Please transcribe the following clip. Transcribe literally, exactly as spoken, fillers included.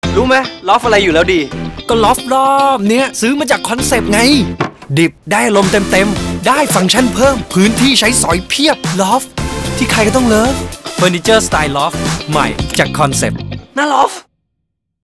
รู้ไหมลอฟอะไรอยู่แล้วดีก็ลอฟรอบเนี้ยซื้อมาจากคอนเซปต์ไงดิบได้ลมเต็มๆได้ฟังก์ชันเพิ่มพื้นที่ใช้สอยเพียบลอฟที่ใครก็ต้องเลิฟเฟอร์นิเจอร์สไตล์ลอฟใหม่จากคอนเซปต์น่าลอฟ